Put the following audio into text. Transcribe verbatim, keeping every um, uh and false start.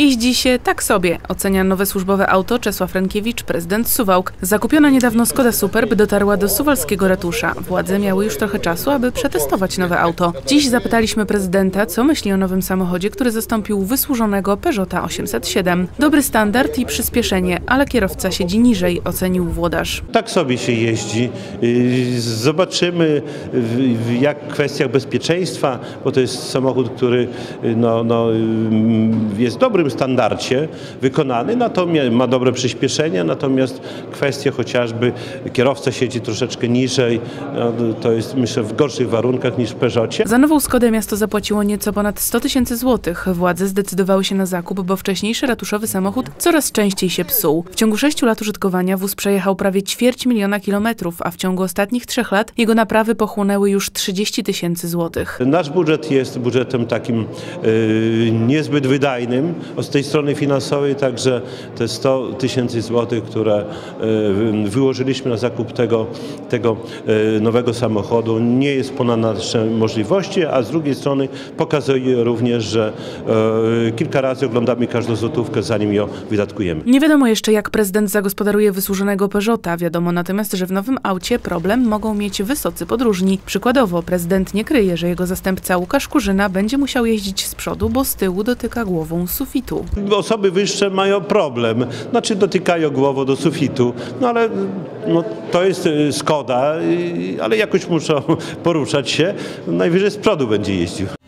Jeździ się tak sobie, ocenia nowe służbowe auto Czesław Rękiewicz, prezydent Suwałk. Zakupiona niedawno Skoda Superb dotarła do suwalskiego ratusza. Władze miały już trochę czasu, aby przetestować nowe auto. Dziś zapytaliśmy prezydenta, co myśli o nowym samochodzie, który zastąpił wysłużonego Peugeota osiemset siedem. Dobry standard i przyspieszenie, ale kierowca siedzi niżej, ocenił włodarz. Tak sobie się jeździ. Zobaczymy, jak w kwestiach bezpieczeństwa, bo to jest samochód, który no, no, jest w dobrym standardzie wykonany, natomiast ma dobre przyspieszenie, natomiast kwestie chociażby kierowca siedzi troszeczkę niżej, no, to jest myślę w gorszych warunkach niż w Peugeocie. Za nową Skodę miasto zapłaciło nieco ponad sto tysięcy złotych. Władze zdecydowały się na zakup, bo wcześniejszy ratuszowy samochód coraz częściej się psuł. W ciągu sześciu lat użytkowania wóz przejechał prawie ćwierć miliona kilometrów, a w ciągu ostatnich trzech lat jego naprawy pochłonęły już trzydzieści tysięcy złotych. Nasz budżet jest budżetem takim yy, niezbyt wydajnym od tej strony finansowej, także te sto tysięcy złotych, które yy, wyłożyliśmy na zakup tego, tego yy, nowego samochodu, nie jest ponad nasze możliwości, a z drugiej strony pokazuje również, że yy, kilka razy oglądamy każdą złotówkę, zanim ją wydatkujemy. Nie wiadomo jeszcze, jak prezydent zagospodaruje wysłużonego Peugeota. Wiadomo natomiast, że w nowym aucie problem mogą mieć wysocy podróżni. Przykładowo prezydent nie kryje, że jego zastępca Łukasz Kurzyna będzie musiał jeździć z przodu, bo z tyłu dotyka głową sufitu. Osoby wyższe mają problem, znaczy dotykają głową do sufitu, no ale no, to jest Skoda, ale jakoś muszą poruszać się, najwyżej z przodu będzie jeździł.